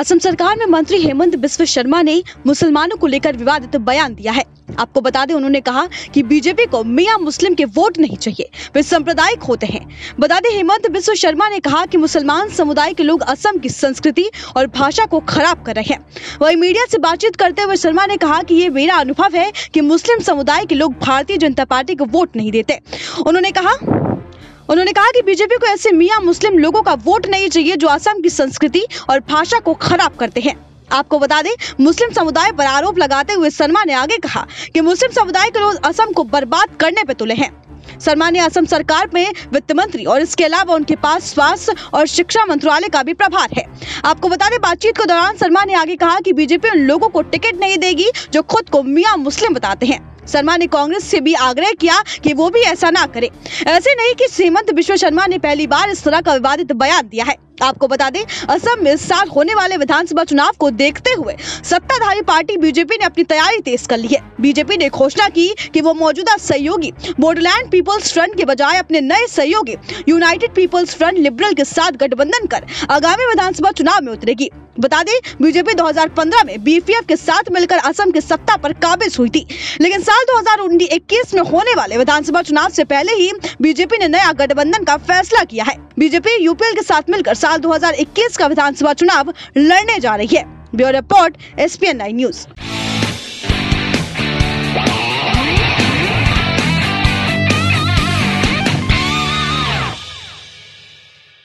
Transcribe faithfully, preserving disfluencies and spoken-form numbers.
असम सरकार में मंत्री हेमंत बिस्वा शर्मा ने मुसलमानों को लेकर विवादित बयान दिया है। आपको बता दें, उन्होंने कहा कि बीजेपी को मियां मुस्लिम के वोट नहीं चाहिए, वे सांप्रदायिक होते हैं। बता दें, हेमंत बिस्वा शर्मा ने कहा कि मुसलमान समुदाय के लोग असम की संस्कृति और भाषा को खराब कर रहे हैं। वहीं मीडिया से बातचीत करते हुए शर्मा ने कहा कि ये मेरा अनुभव है कि मुस्लिम समुदाय के लोग भारतीय जनता पार्टी को वोट नहीं देते। उन्होंने कहा उन्होंने कहा कि बीजेपी को ऐसे मियां मुस्लिम लोगों का वोट नहीं चाहिए जो असम की संस्कृति और भाषा को खराब करते हैं। आपको बता दें, मुस्लिम समुदाय पर आरोप लगाते हुए शर्मा ने आगे कहा कि मुस्लिम समुदाय के लोग असम को बर्बाद करने पर तुले हैं। शर्मा ने असम सरकार में वित्त मंत्री और इसके अलावा उनके पास स्वास्थ्य और शिक्षा मंत्रालय का भी प्रभार है। आपको बता दें, बातचीत के दौरान शर्मा ने आगे कहा कि बीजेपी उन लोगों को टिकट नहीं देगी जो खुद को मियां मुस्लिम बताते हैं। शर्मा ने कांग्रेस से भी आग्रह किया कि वो भी ऐसा ना करे। ऐसे नहीं कि हेमंत बिस्वा शर्मा ने पहली बार इस तरह का विवादित बयान दिया है। आपको बता दें, असम में इस साल होने वाले विधानसभा चुनाव को देखते हुए सत्ताधारी पार्टी बीजेपी ने अपनी तैयारी तेज कर ली है। बीजेपी ने घोषणा की कि वो मौजूदा सहयोगी बोडोलैंड पीपल्स फ्रंट के बजाय अपने नए सहयोगी यूनाइटेड पीपल्स फ्रंट लिबरल के साथ गठबंधन कर आगामी विधानसभा चुनाव में उतरेगी। बता दें, बीजेपी दो हज़ार पंद्रह में बीपीएफ के साथ मिलकर असम की सत्ता पर काबिज हुई थी, लेकिन साल दो हज़ार इक्कीस में होने वाले विधानसभा चुनाव से पहले ही बीजेपी ने नया गठबंधन का फैसला किया है। बीजेपी यूपीएल के साथ मिलकर साल दो हज़ार इक्कीस का विधानसभा चुनाव लड़ने जा रही है। Bureau report, S P N nine news.